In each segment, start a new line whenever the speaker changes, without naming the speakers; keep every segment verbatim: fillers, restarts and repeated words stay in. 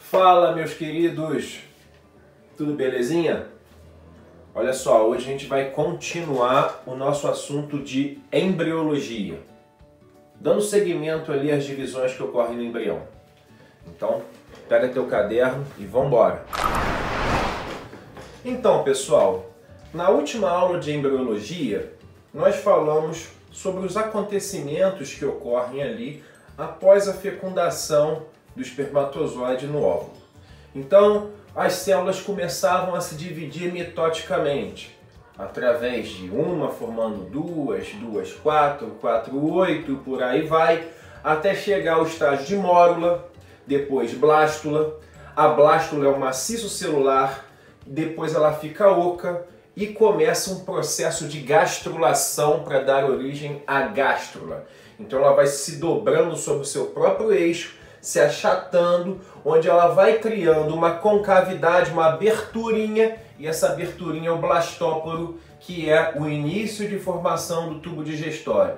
Fala, meus queridos, tudo belezinha? Olha só, hoje a gente vai continuar o nosso assunto de embriologia, dando seguimento ali às divisões que ocorrem no embrião. Então, pega teu caderno e vamos embora. Então, pessoal, na última aula de embriologia, nós falamos sobre os acontecimentos que ocorrem ali após a fecundação do espermatozoide no óvulo. Então, as células começavam a se dividir mitoticamente, através de uma formando duas, duas, quatro, quatro, oito, por aí vai, até chegar ao estágio de mórula, depois blástula. A blástula é o maciço celular, depois ela fica oca e começa um processo de gastrulação para dar origem à gástrula. Então ela vai se dobrando sobre o seu próprio eixo, se achatando, onde ela vai criando uma concavidade, uma aberturinha, e essa aberturinha é o blastóporo, que é o início de formação do tubo digestório.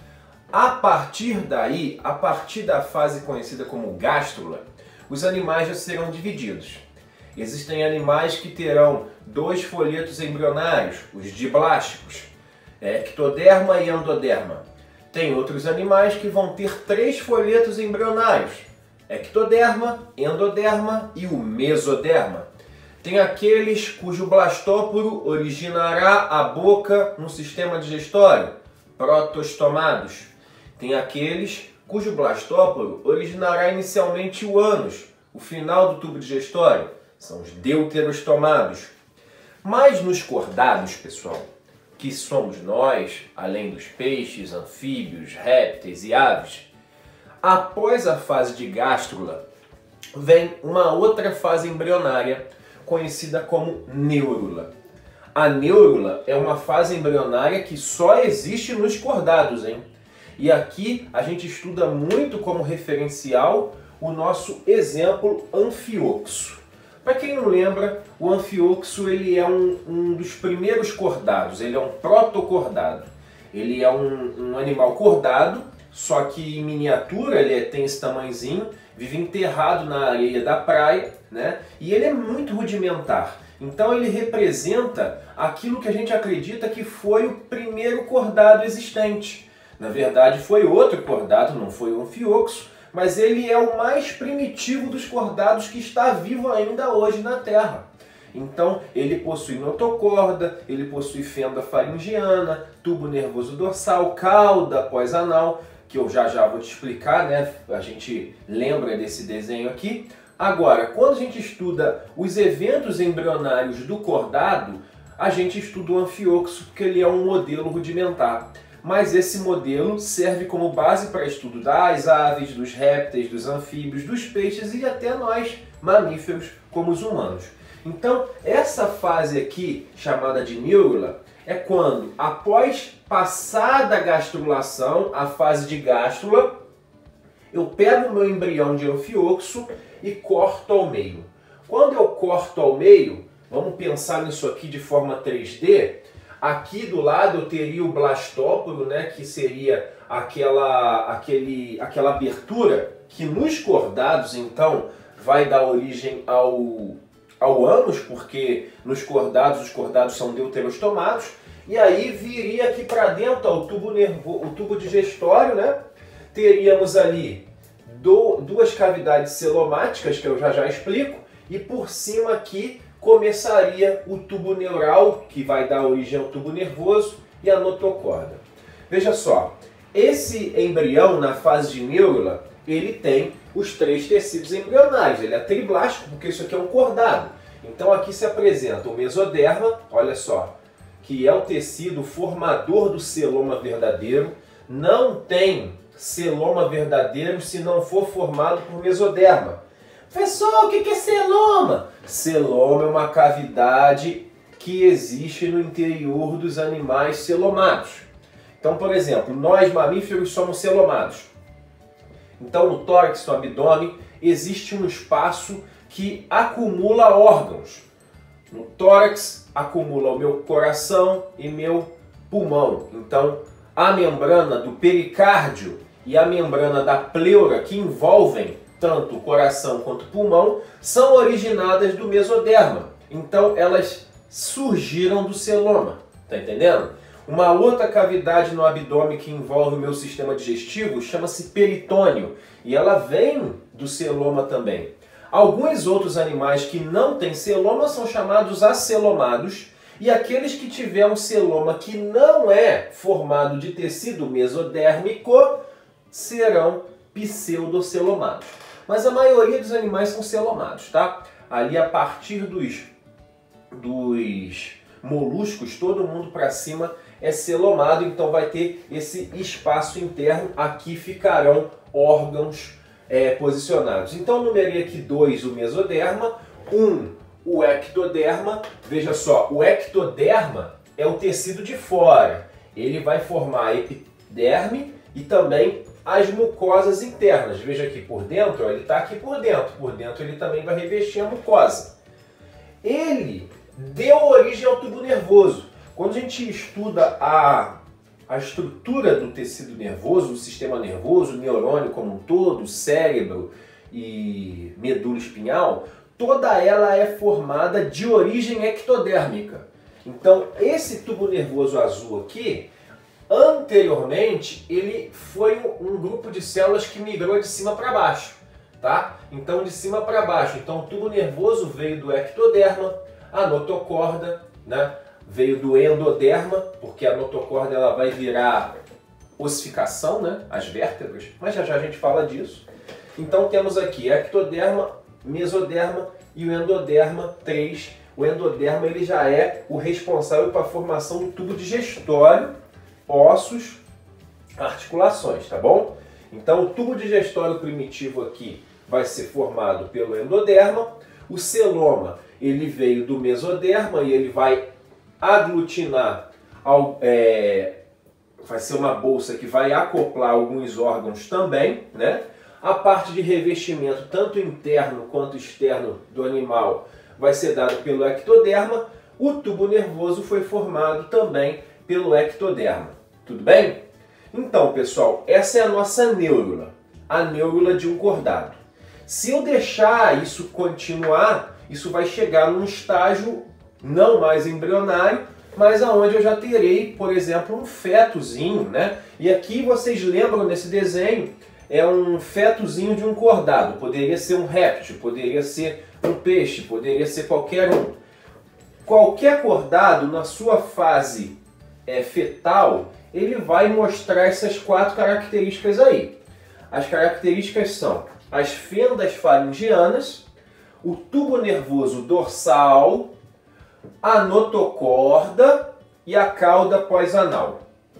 A partir daí, a partir da fase conhecida como gástrula, os animais já serão divididos. Existem animais que terão dois folhetos embrionários, os diblásticos, ectoderma e endoderma. Tem outros animais que vão ter três folhetos embrionários, ectoderma, endoderma e o mesoderma. Tem aqueles cujo blastóporo originará a boca no sistema digestório, protostomados. Tem aqueles cujo blastóporo originará inicialmente o ânus, o final do tubo digestório, são os deuterostomados. Mas nos cordados, pessoal, que somos nós, além dos peixes, anfíbios, répteis e aves, após a fase de gástrula, vem uma outra fase embrionária, conhecida como neurula. A neurula é uma fase embrionária que só existe nos cordados, hein? E aqui a gente estuda muito como referencial o nosso exemplo anfioxo. Para quem não lembra, o anfioxo ele é um, um dos primeiros cordados, ele é um protocordado. Ele é um, um animal cordado, só que em miniatura, ele tem esse tamanhozinho, vive enterrado na areia da praia, né? E ele é muito rudimentar. Então ele representa aquilo que a gente acredita que foi o primeiro cordado existente. Na verdade foi outro cordado, não foi o anfioxo, mas ele é o mais primitivo dos cordados que está vivo ainda hoje na Terra. Então ele possui notocorda, ele possui fenda faringiana, tubo nervoso dorsal, cauda pós-anal, que eu já já vou te explicar, né? A gente lembra desse desenho aqui. Agora, quando a gente estuda os eventos embrionários do cordado, a gente estuda o anfioxo, porque ele é um modelo rudimentar. Mas esse modelo serve como base para estudo das aves, dos répteis, dos anfíbios, dos peixes e até nós, mamíferos, como os humanos. Então, essa fase aqui, chamada de neurula, é quando, após passada a gastrulação, a fase de gástrula, eu pego o meu embrião de anfioxo e corto ao meio. Quando eu corto ao meio, vamos pensar nisso aqui de forma três D, aqui do lado eu teria o blastóporo, né, que seria aquela, aquele, aquela abertura que nos cordados, então, vai dar origem ao, ao ânus, porque nos cordados, os cordados são deuterostomados, e aí viria aqui para dentro ó, o, tubo nervo, o tubo digestório, né? Teríamos ali do, duas cavidades celomáticas, que eu já já explico, e por cima aqui começaria o tubo neural, que vai dar origem ao tubo nervoso, e a notocorda. Veja só, esse embrião na fase de neurula, ele tem os três tecidos embrionários, ele é triblástico, porque isso aqui é um cordado. Então aqui se apresenta o mesoderma, olha só, que é o tecido formador do celoma verdadeiro. Não tem celoma verdadeiro se não for formado por mesoderma. Professor, o que é celoma? Celoma é uma cavidade que existe no interior dos animais celomados. Então, por exemplo, nós mamíferos somos celomados. Então, no tórax, no abdômen, existe um espaço que acumula órgãos. No tórax acumula o meu coração e meu pulmão. Então, a membrana do pericárdio e a membrana da pleura que envolvem tanto o coração quanto o pulmão, são originadas do mesoderma. Então elas surgiram do celoma, tá entendendo? Uma outra cavidade no abdômen que envolve o meu sistema digestivo chama-se peritônio e ela vem do celoma também. Alguns outros animais que não têm celoma são chamados acelomados e aqueles que tiverem um celoma que não é formado de tecido mesodérmico serão pseudocelomados. Mas a maioria dos animais são celomados, tá? Ali a partir dos, dos moluscos, todo mundo para cima é celomado, então vai ter esse espaço interno, aqui ficarão órgãos é, posicionados. Então numerei aqui dois o mesoderma, um o ectoderma. Veja só, o ectoderma é o tecido de fora, ele vai formar a epiderme e também as mucosas internas. Veja aqui por dentro, ó, ele está aqui por dentro, por dentro ele também vai revestir a mucosa. Ele deu origem ao tubo nervoso. Quando a gente estuda a, a estrutura do tecido nervoso, do sistema nervoso, neurônio como um todo, cérebro e medula espinhal, toda ela é formada de origem ectodérmica. Então esse tubo nervoso azul aqui, anteriormente, ele foi um grupo de células que migrou de cima para baixo, tá? Então de cima para baixo. Então o tubo nervoso veio do ectoderma, a notocorda, né? Veio do endoderma, porque a notocorda ela vai virar ossificação, né? As vértebras, mas já já a gente fala disso. Então temos aqui ectoderma, mesoderma e o endoderma três. O endoderma ele já é o responsável para a formação do tubo digestório, ossos, articulações, tá bom? Então o tubo digestório primitivo aqui vai ser formado pelo endoderma. O celoma ele veio do mesoderma e ele vai aglutinar, ao, é, vai ser uma bolsa que vai acoplar alguns órgãos também, né? A parte de revestimento, tanto interno quanto externo do animal, vai ser dado pelo ectoderma. O tubo nervoso foi formado também pelo ectoderma. Tudo bem? Então, pessoal, essa é a nossa neurula, a neurula de um cordado. Se eu deixar isso continuar, isso vai chegar num estágio não mais embrionário, mas aonde eu já terei, por exemplo, um fetozinho, né? E aqui vocês lembram desse desenho, é um fetozinho de um cordado. Poderia ser um réptil, poderia ser um peixe, poderia ser qualquer um. Qualquer cordado, na sua fase é, fetal, ele vai mostrar essas quatro características aí. As características são as fendas faringianas, o tubo nervoso dorsal, a notocorda e a cauda pós-anal.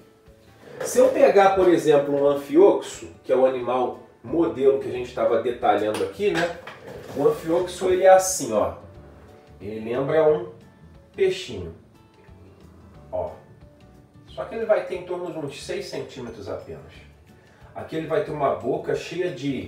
Se eu pegar, por exemplo, um anfioxo, que é o animal modelo que a gente estava detalhando aqui, né? O anfioxo ele é assim, ó. Ele lembra um peixinho. Ó. Só que ele vai ter em torno de uns seis centímetros apenas. Aqui ele vai ter uma boca cheia de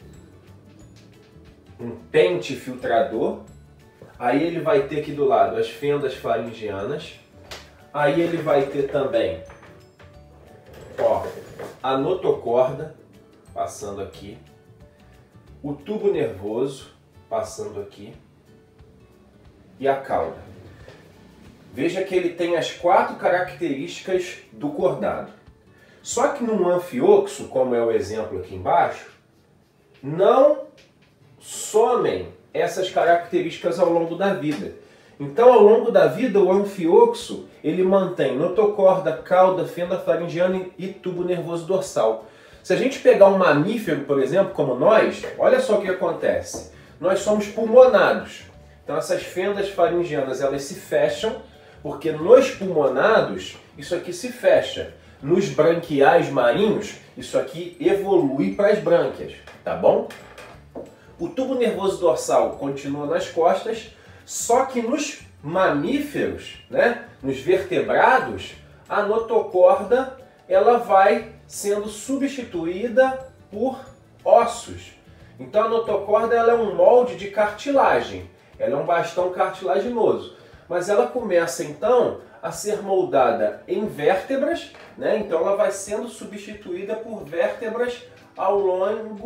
um pente filtrador. Aí ele vai ter aqui do lado as fendas faringianas. Aí ele vai ter também, ó, a notocorda passando aqui. O tubo nervoso passando aqui. E a cauda. Veja que ele tem as quatro características do cordado. Só que num anfioxo, como é o exemplo aqui embaixo, não somem essas características ao longo da vida. Então, ao longo da vida, o anfioxo ele mantém notocorda, cauda, fenda faringiana e tubo nervoso dorsal. Se a gente pegar um mamífero, por exemplo, como nós, olha só o que acontece. Nós somos pulmonados. Então, essas fendas faringianas elas se fecham, porque nos pulmonados isso aqui se fecha. Nos branquiais marinhos, isso aqui evolui para as brânquias, tá bom? O tubo nervoso dorsal continua nas costas, só que nos mamíferos, né, nos vertebrados, a notocorda ela vai sendo substituída por ossos. Então a notocorda ela é um molde de cartilagem, ela é um bastão cartilaginoso, mas ela começa então a ser moldada em vértebras, né? Então ela vai sendo substituída por vértebras ao longo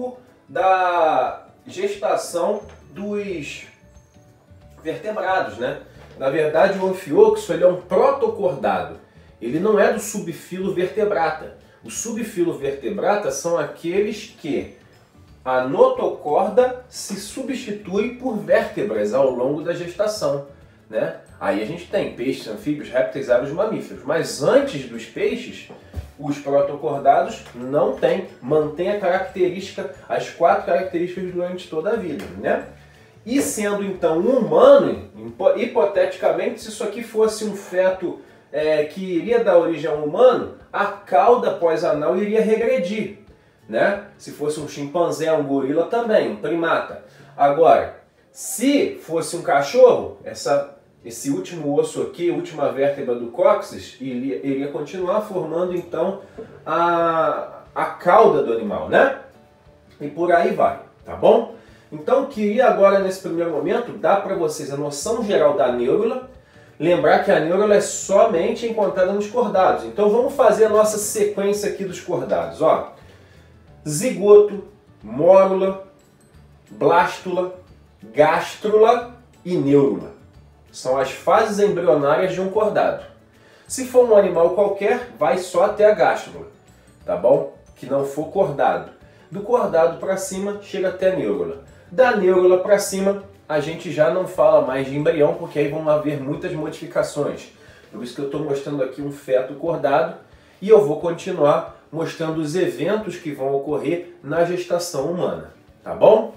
da gestação dos vertebrados, né? Na verdade, o anfíoxo ele é um protocordado. Ele não é do subfilo vertebrata. O subfilo vertebrata são aqueles que a notocorda se substitui por vértebras ao longo da gestação, né? Aí a gente tem peixes, anfíbios, répteis, aves, mamíferos. Mas antes dos peixes, os protocordados não têm, mantém a característica, as quatro características durante toda a vida, né? E sendo então um humano, hipoteticamente, se isso aqui fosse um feto é, que iria dar origem a um humano, a cauda pós-anal iria regredir, né? Se fosse um chimpanzé, um gorila também, um primata. Agora, se fosse um cachorro, essa, esse último osso aqui, a última vértebra do cóccix, iria, iria continuar formando então a, a cauda do animal, né? E por aí vai, tá bom? Então, queria agora, nesse primeiro momento, dar para vocês a noção geral da neurula. Lembrar que a neurula é somente encontrada nos cordados. Então, vamos fazer a nossa sequência aqui dos cordados. Ó, zigoto, mórula, blástula, gástrula e neurula. São as fases embrionárias de um cordado. Se for um animal qualquer, vai só até a gástrula, tá bom? Que não for cordado. Do cordado para cima, chega até a neurula. Da neurula para cima, a gente já não fala mais de embrião, porque aí vão haver muitas modificações. Por isso que eu estou mostrando aqui um feto cordado e eu vou continuar mostrando os eventos que vão ocorrer na gestação humana, tá bom?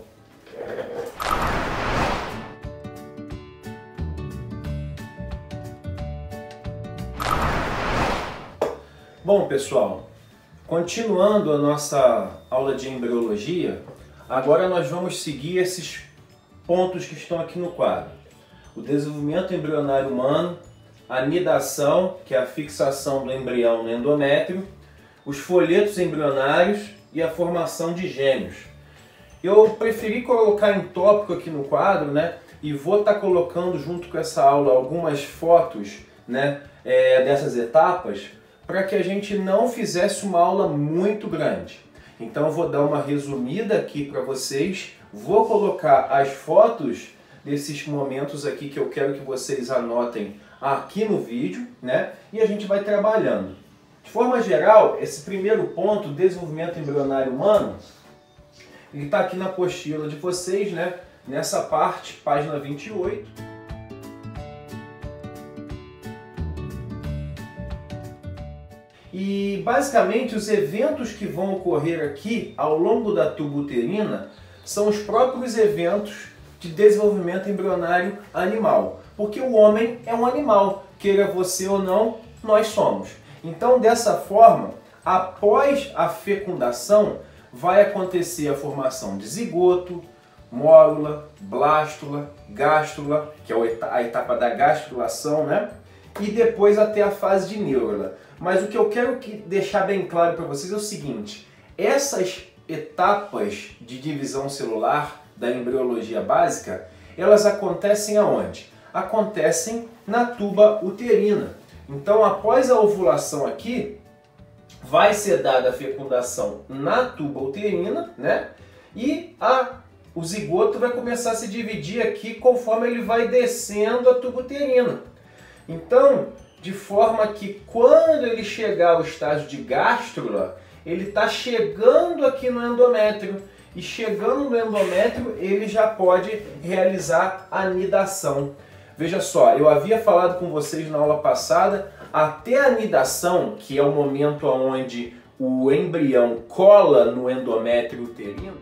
Bom, pessoal, continuando a nossa aula de embriologia, agora nós vamos seguir esses pontos que estão aqui no quadro. O desenvolvimento embrionário humano, a nidação, que é a fixação do embrião no endométrio, os folhetos embrionários e a formação de gêmeos. Eu preferi colocar em tópico aqui no quadro, né? E vou estar colocando junto com essa aula algumas fotos, né, é, dessas etapas, para que a gente não fizesse uma aula muito grande. Então eu vou dar uma resumida aqui para vocês, vou colocar as fotos desses momentos aqui que eu quero que vocês anotem aqui no vídeo, né? E a gente vai trabalhando. De forma geral, esse primeiro ponto, desenvolvimento embrionário humano, ele está aqui na apostila de vocês, né? Nessa parte, página vinte e oito. E basicamente os eventos que vão ocorrer aqui ao longo da tuba uterina são os próprios eventos de desenvolvimento embrionário animal. Porque o homem é um animal, queira você ou não, nós somos. Então, dessa forma, após a fecundação, vai acontecer a formação de zigoto, mórula, blástula, gástrula, que é a etapa da gastrulação, né? E depois até a fase de neurula. Mas o que eu quero que deixar bem claro para vocês é o seguinte: essas etapas de divisão celular da embriologia básica, elas acontecem aonde? Acontecem na tuba uterina. Então, após a ovulação aqui, vai ser dada a fecundação na tuba uterina, né? E a, o zigoto vai começar a se dividir aqui conforme ele vai descendo a tuba uterina. Então, de forma que quando ele chegar ao estágio de gástrula, ele está chegando aqui no endométrio. E chegando no endométrio, ele já pode realizar a nidação. Veja só, eu havia falado com vocês na aula passada, até a nidação, que é o momento onde o embrião cola no endométrio uterino,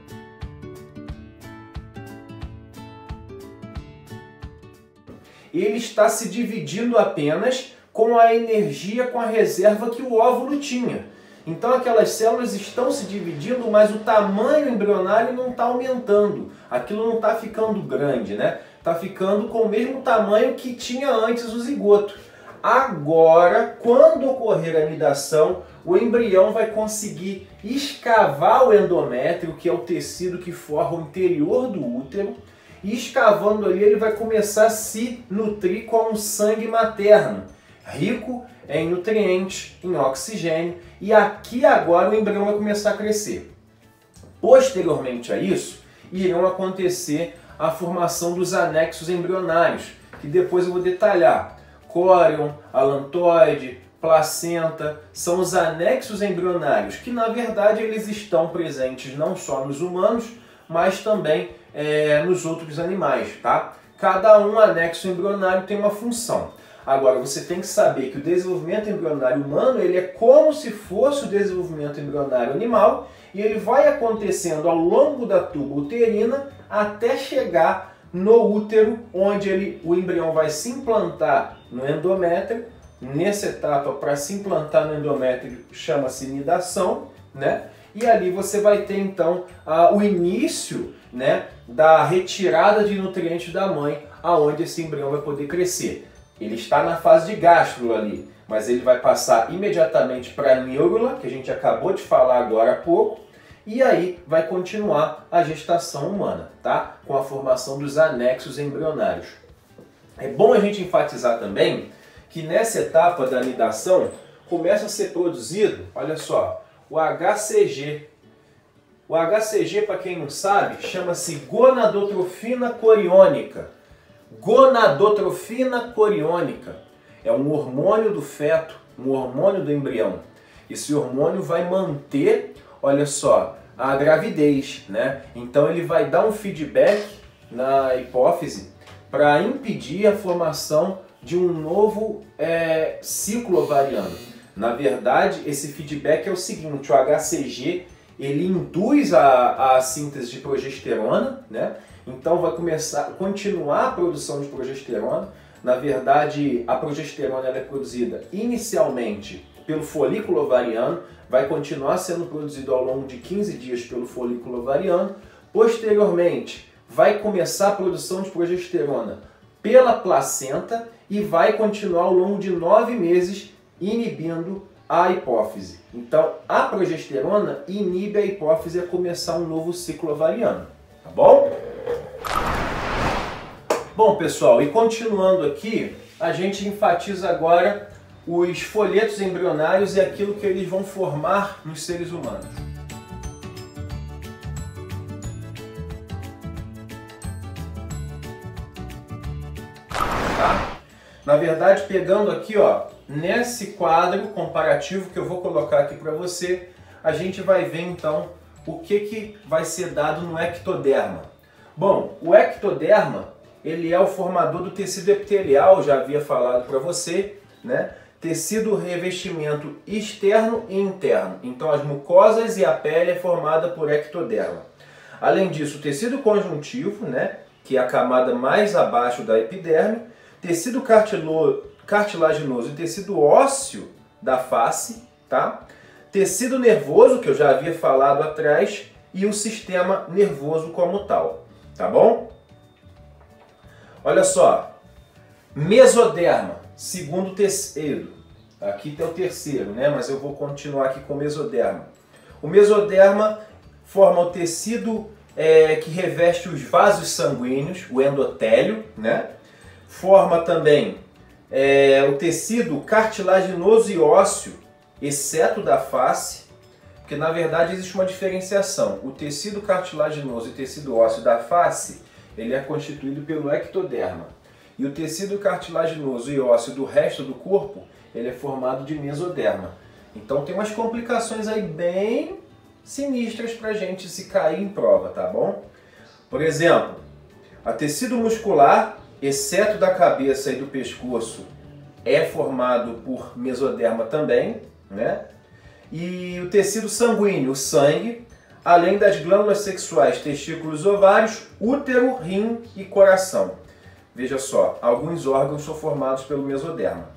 ele está se dividindo apenas com a energia, com a reserva que o óvulo tinha. Então aquelas células estão se dividindo, mas o tamanho embrionário não está aumentando. Aquilo não está ficando grande, né? Está ficando com o mesmo tamanho que tinha antes o zigoto. Agora, quando ocorrer a nidação, o embrião vai conseguir escavar o endométrio, que é o tecido que forra o interior do útero, e escavando ali ele vai começar a se nutrir com um sangue materno, rico em nutrientes, em oxigênio, e aqui agora o embrião vai começar a crescer. Posteriormente a isso, irão acontecer a formação dos anexos embrionários, que depois eu vou detalhar. Córion, alantoide, placenta, são os anexos embrionários, que na verdade eles estão presentes não só nos humanos, mas também é, nos outros animais, tá? Cada um anexo embrionário tem uma função. Agora, você tem que saber que o desenvolvimento embrionário humano ele é como se fosse o desenvolvimento embrionário animal e ele vai acontecendo ao longo da tuba uterina até chegar no útero, onde ele, o embrião vai se implantar no endométrio. Nessa etapa, para se implantar no endométrio, chama-se nidação, né? E ali você vai ter então a, o início, né, da retirada de nutrientes da mãe, aonde esse embrião vai poder crescer. Ele está na fase de gástrula ali, mas ele vai passar imediatamente para a neurula, que a gente acabou de falar agora há pouco, e aí vai continuar a gestação humana, tá? Com a formação dos anexos embrionários. É bom a gente enfatizar também que nessa etapa da nidação começa a ser produzido, olha só, o H C G. O H C G, para quem não sabe, chama-se gonadotrofina coriônica. Gonadotrofina coriônica é um hormônio do feto, um hormônio do embrião. Esse hormônio vai manter, olha só, a gravidez, né? Então ele vai dar um feedback na hipófise para impedir a formação de um novo é, ciclo ovariano. Na verdade, esse feedback é o seguinte: o H C G ele induz a, a síntese de progesterona, né? Então vai começar, continuar a produção de progesterona. Na verdade, a progesterona ela é produzida inicialmente pelo folículo ovariano, vai continuar sendo produzido ao longo de quinze dias pelo folículo ovariano. Posteriormente, vai começar a produção de progesterona pela placenta e vai continuar ao longo de nove meses inibindo a hipófise. Então, a progesterona inibe a hipófise a começar um novo ciclo ovariano, tá bom? Bom, pessoal, e continuando aqui, a gente enfatiza agora os folhetos embrionários e aquilo que eles vão formar nos seres humanos. Tá? Na verdade, pegando aqui, ó, nesse quadro comparativo que eu vou colocar aqui para você, a gente vai ver então o que, que vai ser dado no ectoderma. Bom, o ectoderma ele é o formador do tecido epitelial, já havia falado para você, né? Tecido revestimento externo e interno. Então as mucosas e a pele é formada por ectoderma. Além disso, o tecido conjuntivo, né? Que é a camada mais abaixo da epiderme, tecido cartilo cartilaginoso e tecido ósseo da face, tá? Tecido nervoso, que eu já havia falado atrás, e o sistema nervoso como tal, tá bom? Olha só, mesoderma, segundo tecido, aqui tem o terceiro, né? Mas eu vou continuar aqui com o mesoderma. O mesoderma forma o tecido é, que reveste os vasos sanguíneos, o endotélio, né? Forma também é, o tecido cartilaginoso e ósseo, exceto da face, porque na verdade existe uma diferenciação. O tecido cartilaginoso e tecido ósseo da face, ele é constituído pelo ectoderma. E o tecido cartilaginoso e ósseo do resto do corpo, ele é formado de mesoderma. Então tem umas complicações aí bem sinistras para a gente se cair em prova, tá bom? Por exemplo, a tecido muscular, exceto da cabeça e do pescoço, é formado por mesoderma também, né? E o tecido sanguíneo, o sangue, além das glândulas sexuais, testículos, ovários, útero, rim e coração. Veja só, alguns órgãos são formados pelo mesoderma.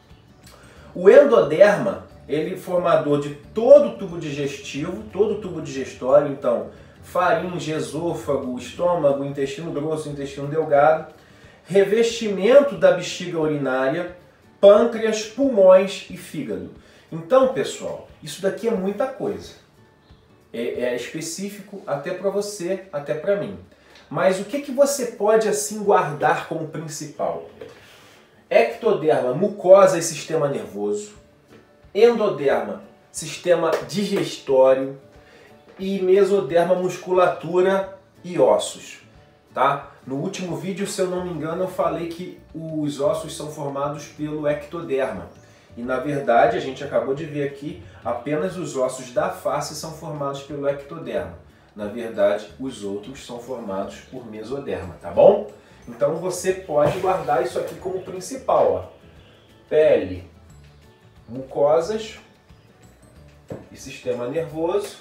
O endoderma, ele é formador de todo o tubo digestivo, todo o tubo digestório, então faringe, esôfago, estômago, intestino grosso, intestino delgado, revestimento da bexiga urinária, pâncreas, pulmões e fígado. Então, pessoal, isso daqui é muita coisa. É, é específico até para você, até para mim. Mas o que, que você pode assim guardar como principal? Ectoderma, mucosa e sistema nervoso. Endoderma, sistema digestório. e mesoderma, musculatura e ossos, tá? No último vídeo, se eu não me engano, eu falei que os ossos são formados pelo ectoderma. E na verdade, a gente acabou de ver aqui, apenas os ossos da face são formados pelo ectoderma. Na verdade, os outros são formados por mesoderma, tá bom? Então você pode guardar isso aqui como principal, ó. Pele, mucosas e sistema nervoso.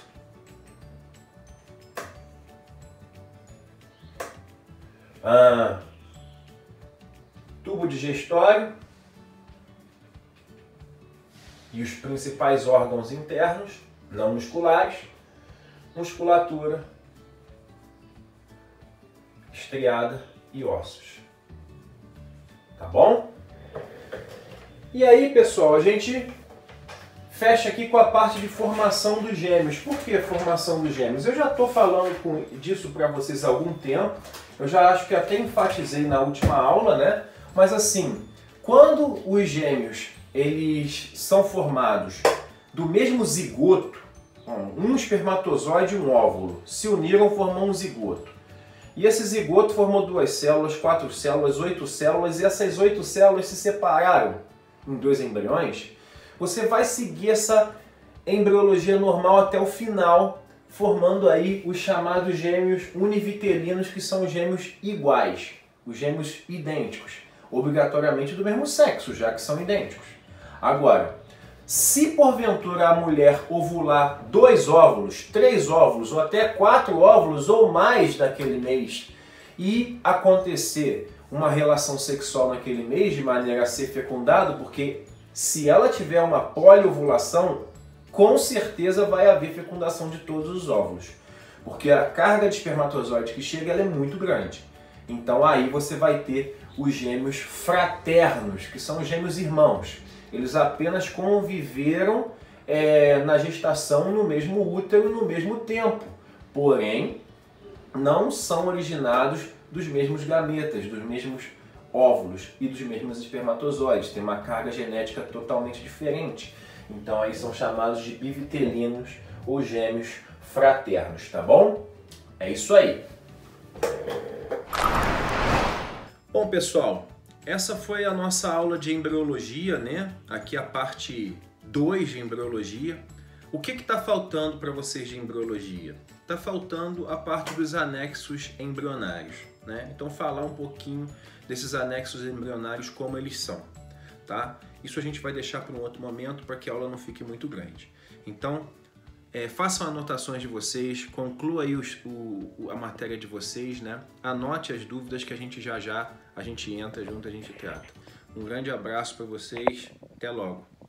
Ah, tubo digestório e os principais órgãos internos, não musculares, musculatura, estriada e ossos. Tá bom? E aí, pessoal, a gente fecha aqui com a parte de formação dos gêmeos. Por que formação dos gêmeos? Eu já estou falando com, disso para vocês há algum tempo. Eu já acho que até enfatizei na última aula, né? Mas assim, quando os gêmeos eles são formados do mesmo zigoto, um espermatozoide e um óvulo se uniram, formam um zigoto. E esse zigoto formou duas células, quatro células, oito células, e essas oito células se separaram em dois embriões. Você vai seguir essa embriologia normal até o final, formando aí os chamados gêmeos univitelinos, que são gêmeos iguais, os gêmeos idênticos, obrigatoriamente do mesmo sexo, já que são idênticos. Agora, se porventura a mulher ovular dois óvulos, três óvulos ou até quatro óvulos ou mais naquele mês e acontecer uma relação sexual naquele mês de maneira a ser fecundado, porque se ela tiver uma poliovulação, com certeza vai haver fecundação de todos os óvulos, porque a carga de espermatozoide que chega ela é muito grande. Então aí você vai ter os gêmeos fraternos, que são os gêmeos irmãos. Eles apenas conviveram é, na gestação no mesmo útero no mesmo tempo, porém não são originados dos mesmos gametas, dos mesmos óvulos e dos mesmos espermatozoides. Tem uma carga genética totalmente diferente. Então aí são chamados de bivitelinos ou gêmeos fraternos, tá bom? É isso aí. Bom, pessoal, essa foi a nossa aula de embriologia, né? Aqui a parte dois de embriologia. O que está faltando para vocês de embriologia? Está faltando a parte dos anexos embrionários, né? Então falar um pouquinho desses anexos embrionários, como eles são, tá? Isso a gente vai deixar para um outro momento para que a aula não fique muito grande. Então, é, façam anotações de vocês, conclua aí os, o, a matéria de vocês, né? Anote as dúvidas que a gente já já a gente entra junto, a gente trata. Um grande abraço para vocês, até logo!